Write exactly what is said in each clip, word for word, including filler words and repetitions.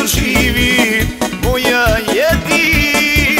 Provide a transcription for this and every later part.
živi moja jedina.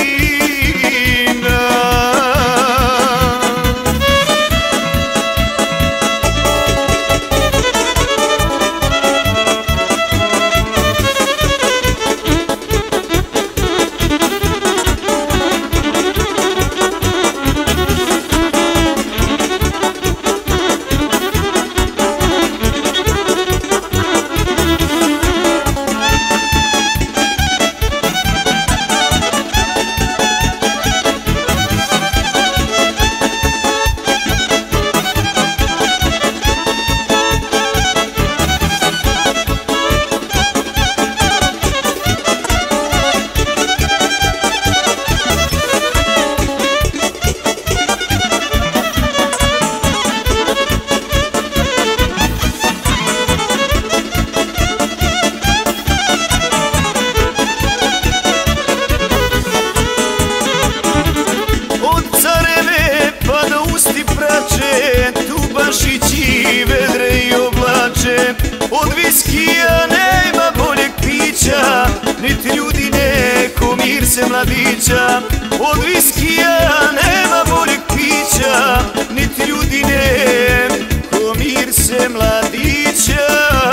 Tubašići vedre i oblače, od viskija nema boljeg pića, niti ljudi neko mir se mladića. Od viskija nema boljeg pića, niti ljudi neko mir se mladića.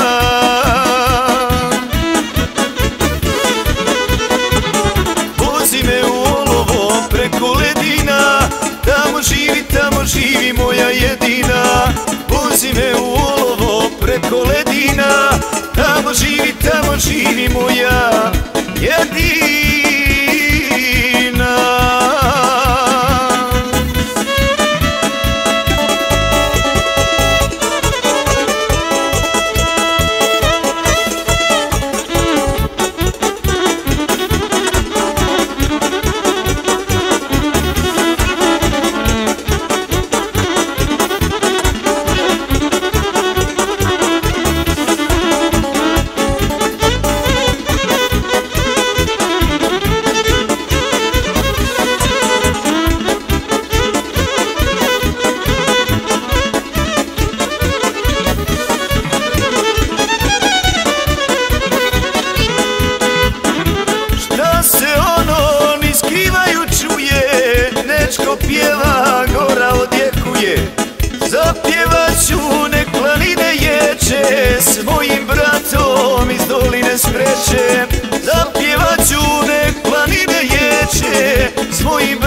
Vozi me u olovo preko ledina, tamo živi, tamo živi moja jedina. Vozi me u olovo preko ledina, tamo živi, tamo živi moja jedina. Nečko pjeva, gora odjekuje, zapjevaću nek planine ječe, s mojim bratom iz doline skreće. Zapjevaću nek planine ječe, s mojim